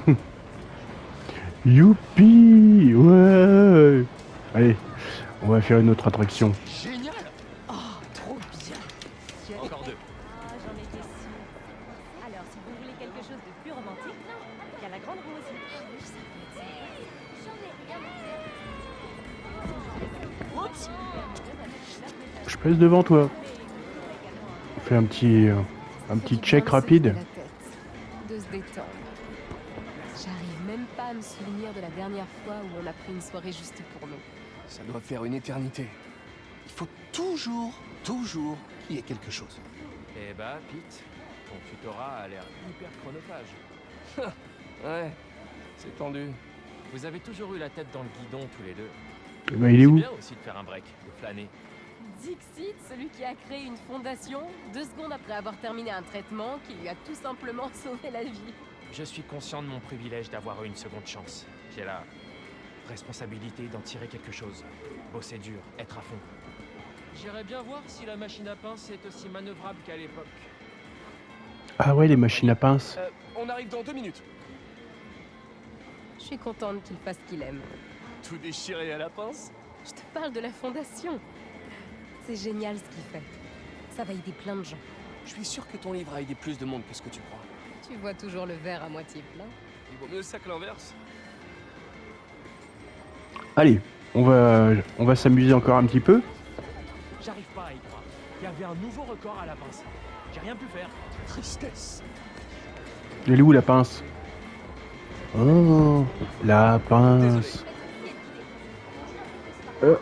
Youpi. Ouais. Allez, on va faire une autre attraction. Génial. Oh, trop bien. Encore deux. Ah, j'en étais sûre. Alors, si vous voulez quelque chose de plus romantique, il y a la grande roue aussi. Oups. Je passe devant toi. On fait un petit check rapide. De se détendre. J'arrive même pas à me souvenir de la dernière fois où on a pris une soirée juste pour nous. Ça doit faire une éternité. Il faut toujours qu'il y ait quelque chose. Eh bah, Pete, ton tutorat a l'air hyper chronophage. Ouais, c'est tendu. Vous avez toujours eu la tête dans le guidon tous les deux. Eh ben, il est où? C'est bien aussi de faire un break, de flâner. Dixit, celui qui a créé une fondation, 2 secondes après avoir terminé un traitement qui lui a tout simplement sauvé la vie. Je suis conscient de mon privilège d'avoir eu une seconde chance. J'ai la responsabilité d'en tirer quelque chose. Bosser dur, être à fond. J'irais bien voir si la machine à pince est aussi manœuvrable qu'à l'époque. Ah ouais, les machines à pince. On arrive dans 2 minutes. Je suis contente qu'il fasse ce qu'il aime. Tout déchiré à la pince? Je te parle de la fondation. C'est génial ce qu'il fait. Ça va aider plein de gens. Je suis sûr que ton livre a aidé plus de monde que ce que tu crois. Tu vois toujours le verre à moitié plein. Il vaut mieux ça que l'inverse. Allez, on va s'amuser encore un petit peu. J'arrive pas à y croire. Il y avait un nouveau record à la pince. J'ai rien pu faire. Tristesse. Elle est où la pince? Oh, la pince. Prêt?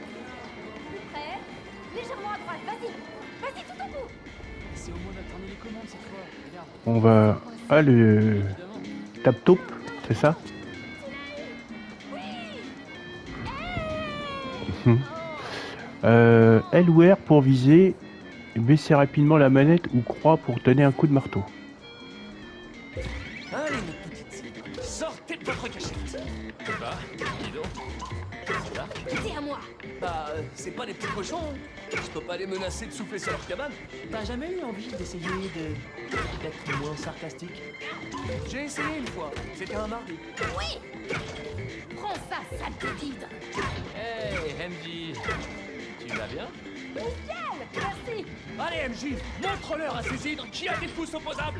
Légèrement à droite, vas-y. Vas-y, tout au bout. C'est au moins d'atteindre les commandes cette fois. Regarde. On va... Ah, le... Tap-top, c'est ça? L ou R pour viser, baisser rapidement la manette ou croix pour tenir un coup de marteau. Allez, mes petites cibles, sortez de votre cachette. Bah, dis donc. Là. C'est à moi. Bah, c'est pas des petits cochons. Je peux pas les menacer de souffler sur leur cabane. T'as jamais eu envie d'essayer d'être moins sarcastique? J'ai essayé une fois. C'était un mardi. Oui. Prends ça, sale petite. Hey, MJ. Tu vas bien? Nickel, merci. Allez, MJ, montre-leur à ces hydres qui a des pouces opposables.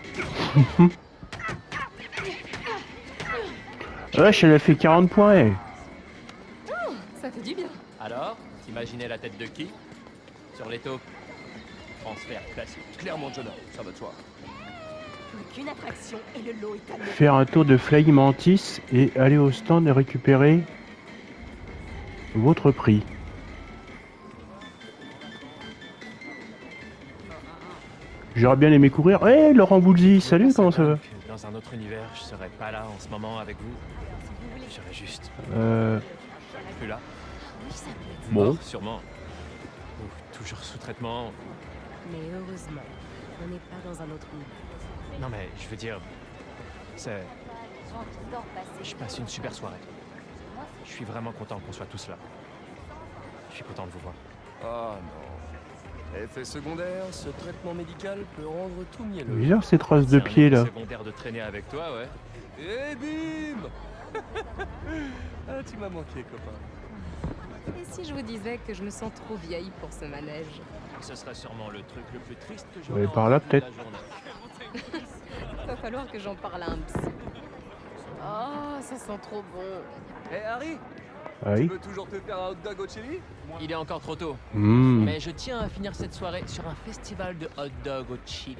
Wesh, elle a fait 40 points, eh. Oh, ça fait du bien. Alors, t'imaginais la tête de qui? Sur les taupes. Transfert classique. Clairement, Jonah, ça va de soi. Plus qu'une attraction et le lot est à nous. Faire un tour de Flying Mantis et aller au stand et récupérer votre prix. J'aurais bien aimé courir. Eh, Laurent Woolsey, salut, comment ça va? Dans un autre univers, je serais pas là en ce moment avec vous. Je serais juste plus là. Bon. Mort, sûrement. Ou toujours sous traitement. Mais heureusement, on n'est pas dans un autre univers. Non mais, je veux dire... C'est... Je passe une super soirée. Je suis vraiment content qu'on soit tous là. Je suis content de vous voir. Ah non. Effet secondaire, ce traitement médical peut rendre tout mielleux. Bizarre ces traces de pieds là. C'est secondaire de traîner avec toi, ouais. Et bim. Ah, tu m'as manqué, copain. Et si je vous disais que je me sens trop vieille pour ce manège? Ce serait sûrement le truc le plus triste que Ouais, j'aurais par là, entendu de la peut-être. journée. Va falloir que j'en parle à un psy. Oh, ça sent trop bon. Hé, Harry, Ah tu oui. veux toujours te faire un hot dog au chili? Il est encore trop tôt. Mmh. Mais je tiens à finir cette soirée sur un festival de hot dog au chili.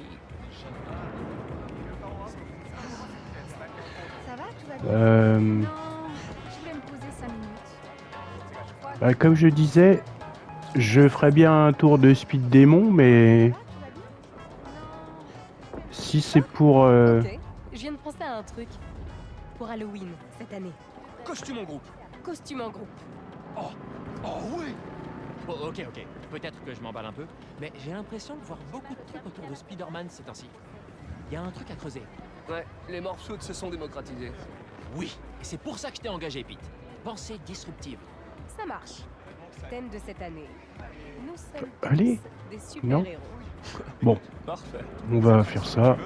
Ça va, tout va bien? Euh, Je voulais me poser 5 minutes. bah, comme je disais, je ferais bien un tour de Speed Démon, mais si c'est pour... Ok, je viens de penser à un truc. Pour Halloween, cette année. Costume en groupe. Costume en groupe. Oh oui. Bon, ok. Peut-être que je m'emballe un peu, mais j'ai l'impression de voir beaucoup de trucs autour de Spider-Man ces temps-ci. Il y a un truc à creuser. Ouais, les morphsuits se sont démocratisés. Oui, et c'est pour ça que je t'ai engagé, Pete. Pensée disruptive. Ça marche. Thème de cette année. Nous sommes Allez. tous des Non. super-héros. Bon, Parfait. on va faire ça.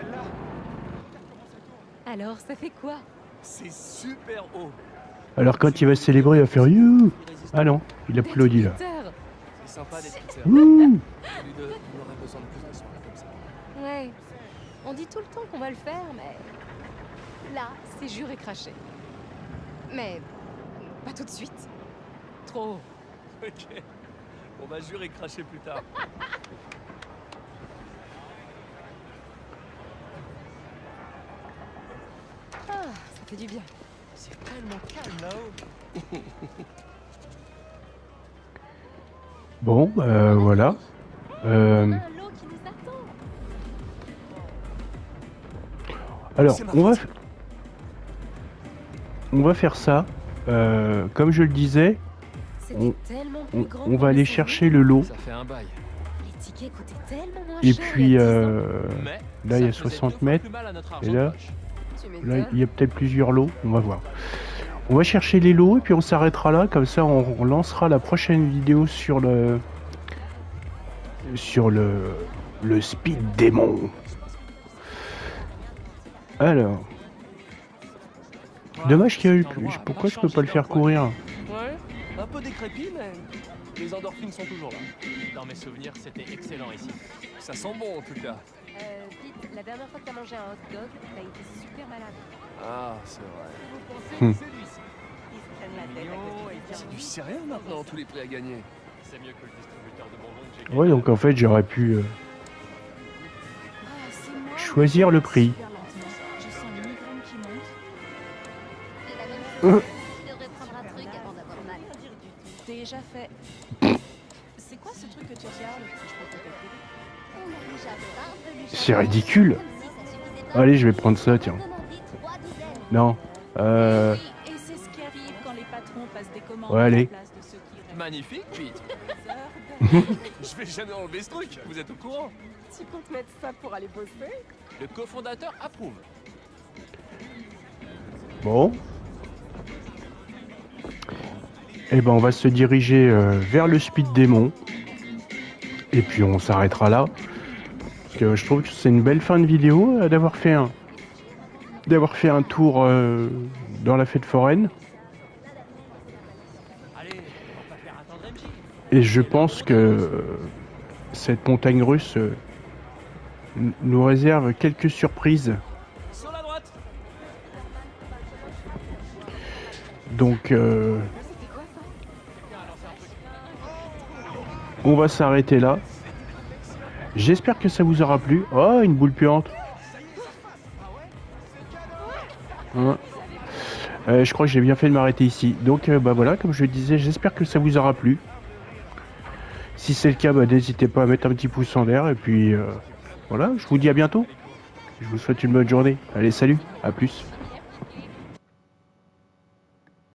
Alors, ça fait quoi? C'est super haut. Alors quand il va se célébrer, il va faire you. Ah non, il applaudit là. Twitter. C'est sympa d'être Peter. Wouh. Tous les deux, on aurait besoin de plus de soirées comme ça. Ouais. On dit tout le temps qu'on va le faire, mais... Là, c'est juré craché. Mais... pas tout de suite. Trop. Ok. On va jurer cracher plus tard. Ah, ça fait du bien. C'est tellement calme là-haut. Bon, voilà. Alors, on va faire ça. Comme je le disais, on va aller chercher le lot. Ça fait un bail. Et puis, là, il y a 60 mètres. Et là, il y a peut-être plusieurs lots. On va voir. On va chercher les lots et puis on s'arrêtera là. Comme ça, on lancera la prochaine vidéo sur le speed démon. Alors, dommage qu'il y a eu. Pourquoi je peux pas le faire courir? Ouais, un peu décrépit, mais les endorphines sont toujours là. Dans mes souvenirs, c'était excellent ici. Ça sent bon en tout cas. Pete, la dernière fois que t'as mangé un hot dog, t'as été super malade. Ah, c'est vrai. Vous pensez que c'est lui? Ils se prennent la tête à cause du C'est du sérieux maintenant, tous les prix à gagner. C'est mieux que le distributeur de bonbons que j'ai gagné. Ouais, donc en fait, j'aurais pu choisir le prix. Je sens les migraines qui montent. Euh. Tu devrais prendre un truc avant d'avoir mal. Déjà fait. C'est quoi ce truc que tu regardes? Je peux peut-être t'aider. C'est ridicule. Allez, je vais prendre ça, tiens. Non. Et c'est ce qui arrive quand les patrons passent des commandes Ouais, allez. à la place de ceux qui restent. Magnifique, Pete. Je vais jamais enlever ce truc, vous êtes au courant. Tu comptes mettre ça pour aller bosser? Le cofondateur approuve. Bon. Eh ben, on va se diriger vers le speed démon. Et puis on s'arrêtera là. Parce que je trouve que c'est une belle fin de vidéo d'avoir fait un tour dans la fête foraine. Et je pense que cette montagne russe nous réserve quelques surprises. Sur la droite. Donc on va s'arrêter là. J'espère que ça vous aura plu. Oh, une boule puante. Hein. Je crois que j'ai bien fait de m'arrêter ici. Donc bah voilà, comme je le disais, j'espère que ça vous aura plu. Si c'est le cas, bah, n'hésitez pas à mettre un petit pouce en l'air. Et puis voilà, je vous dis à bientôt. Je vous souhaite une bonne journée. Allez, salut, à plus.